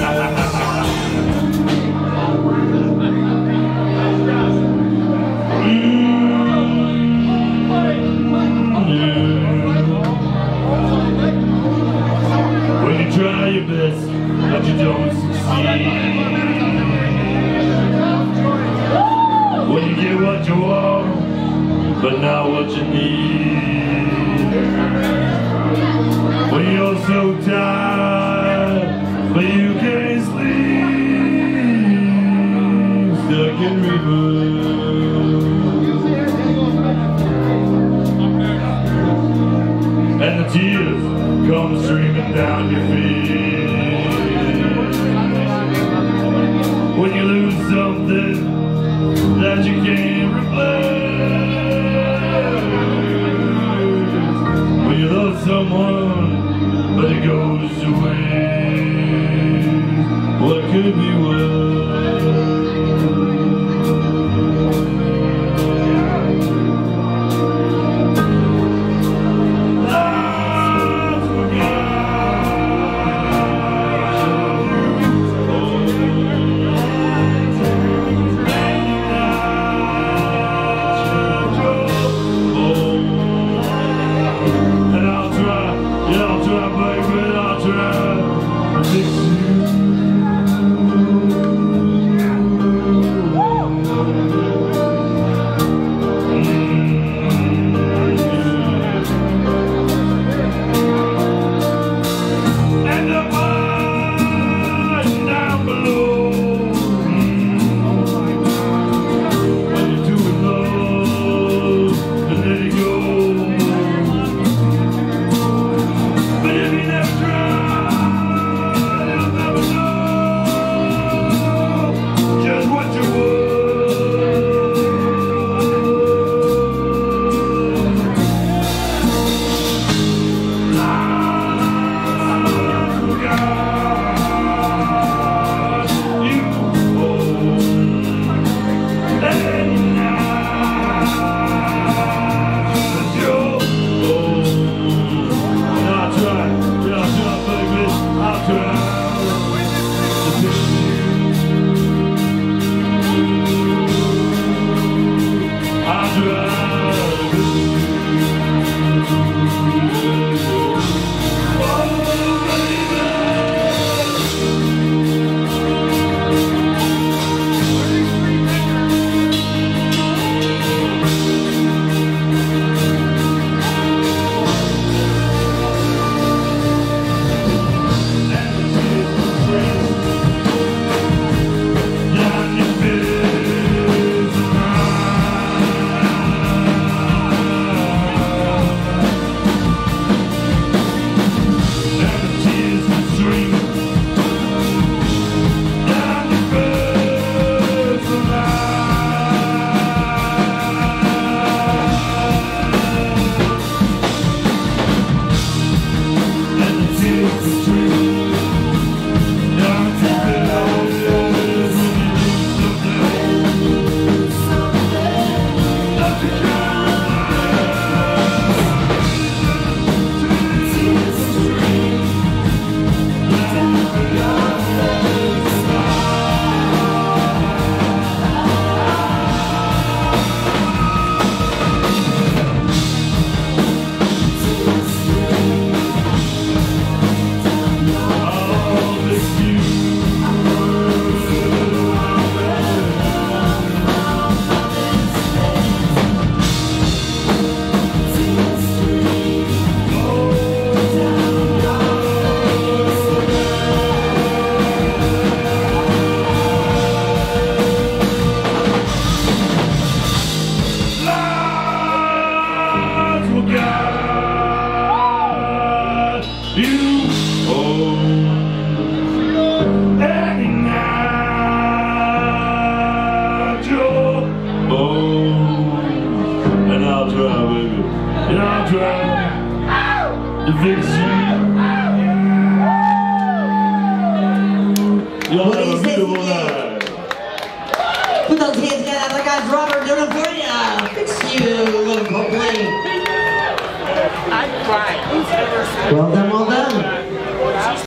When you try your best, but you don't succeed. When you get what you want, but not what you need. When you're so tired, but you can't sleep, stuck in reverse, and the tears come streaming down your face. When you lose something that you can't replace, when you love someone but it goes away, what could be worse? the victory. Y'all have a beautiful night. Put those hands together. Other guys, Robert, doing it for you. Fix you, little complaint. I'm crying. Well done.